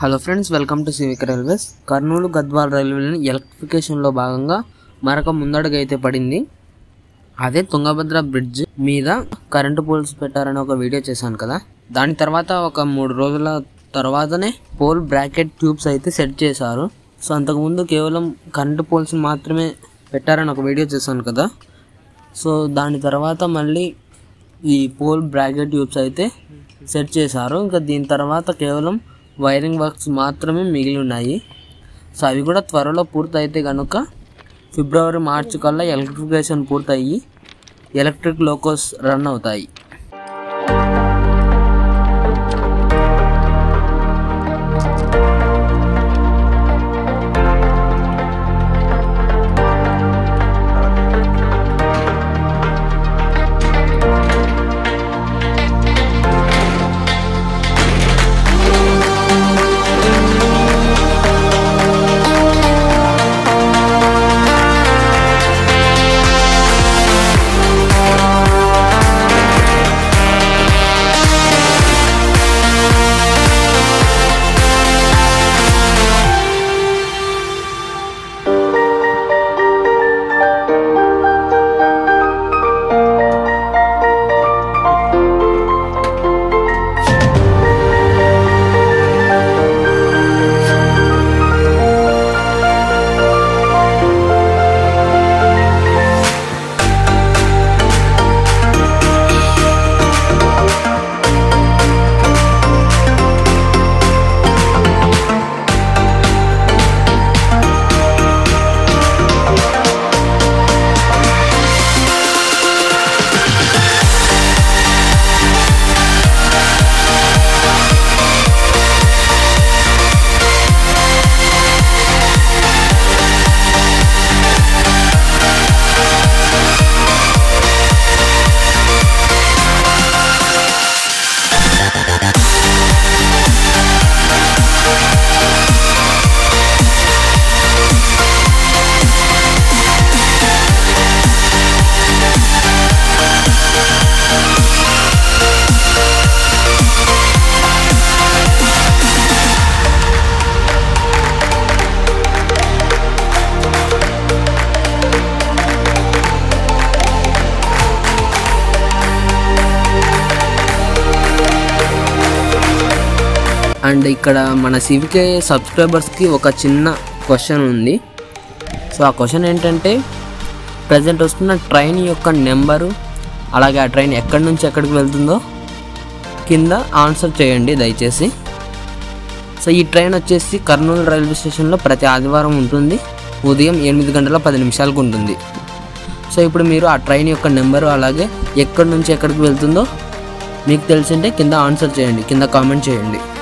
Hello friends, welcome to civic railways. Kurnool Gadwal రైల్వేని ఎలక్ట్రిఫికేషన్లో భాగంగా మరొక ముందడుగు అయితే పడింది. అదే తుంగభద్ర బ్రిడ్జ్ మీద కరెంటు పోల్స్ పెట్టారని ఒక వీడియో చేశాను కదా. దాని తర్వాత ఒక 3 రోజుల తర్వాతనే పోల్ బ్రాకెట్ ట్యూబ్స్ అయితే సెట్ చేశారు. సో అంతకుముందు కేవలం కరెంటు పోల్స్ మాత్రమే పెట్టారని ఒక వీడియో చేశాను కదా. సో దాని తర్వాత మళ్ళీ ఈ పోల్ బ్రాకెట్ ట్యూబ్స్ అయితే సెట్ చేశారు. ఇంకా దీని తర్వాత కేవలం వైరింగ్ వర్క్స్ మాత్రమే మిగిలి ఉన్నాయి. సో అవి కూడా త్వరలో పూర్తయితే కనుక ఫిబ్రవరి మార్చి కల్లా ఎలక్ట్రిఫికేషన్ పూర్తయ్యి ఎలక్ట్రిక్ లోకోస్ రన్ అవుతాయి. అండ్ ఇక్కడ మన సివికే సబ్స్క్రైబర్స్కి ఒక చిన్న క్వశ్చన్ ఉంది. సో ఆ క్వశ్చన్ ఏంటంటే, ప్రజెంట్ వస్తున్న ట్రైన్ యొక్క నెంబరు, అలాగే ఆ ట్రైన్ ఎక్కడి నుంచి ఎక్కడికి వెళ్తుందో కింద ఆన్సర్ చేయండి దయచేసి. సో ఈ ట్రైన్ వచ్చేసి కర్నూలు రైల్వే స్టేషన్లో ప్రతి ఆదివారం ఉంటుంది. ఉదయం 8:10 ఉంటుంది. సో ఇప్పుడు మీరు ఆ ట్రైన్ యొక్క నెంబరు అలాగే ఎక్కడి నుంచి ఎక్కడికి వెళ్తుందో మీకు తెలిసింటే కింద ఆన్సర్ చేయండి, కింద కామెంట్ చేయండి.